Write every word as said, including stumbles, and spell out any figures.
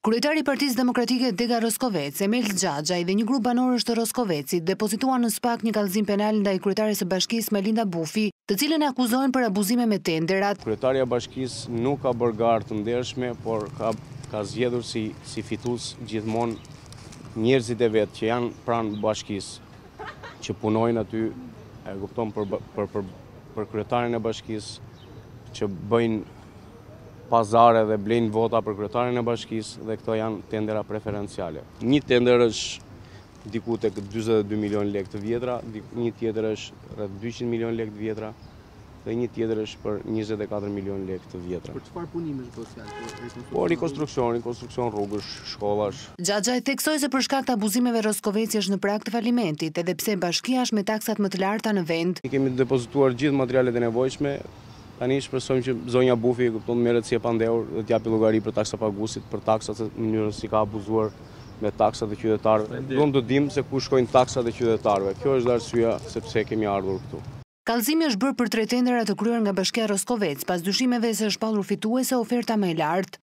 Kryetari i Partisë Demokratike Dega Roskovec, Emel Xhaxhaj dhe një grup banorësh të Roskovecit depozituan në SPAK një kallëzim penal ndaj kryetares së bashkisë Melinda Bufi, të cilën e akuzojnë për abuzime me tenderat. Kryetaria e bashkisë nuk ka bërë garë të ndershme, por ka ka zgjedhur si si fitues gjithmonë njerëzit e vet që janë pranë bashkisë, që punojnë aty, e kupton për për për, për kryetarin e bashkisë, që bëjnë pazare dhe blejnë vota për kryetarin e bashkisë dhe këto janë tendera preferenciale. Një tender është diku tek dyzet e dy milion lekë të vjetra, një tjetër është rreth dyqind milion lekë të vjetra dhe një tjetër është për njëzet e katër milion lekë të vjetra. Për çfarë punimesh bëhet fjalë? Po rikonstruksion, rikonstruksion rrugësh, shkollash. Xhaxhaj theksoi se për shkak të abuzimeve Roskoveci është në prag të falimentit, edhe pse bashkia është me taksat më të larta në vend. Ne kemi depozituar gjithë materialet e nevojshme. Tani shpresojmë që zonja Bufi kupton merret si e pandehur dhe t'japi llogari për taksa paguesit, për taksat në mënyrën si ka abuzuar me taksat e qytetarëve. Duam të dimë se ku shkojnë taksat e qytetarëve. Kjo është arsyeja sepse kemi ardhur këtu. Kallëzimi është bërë për tre tendera të kryer nga Bashkia Roskovec, pas dyshimeve se është pallur fituese oferta më e lartë.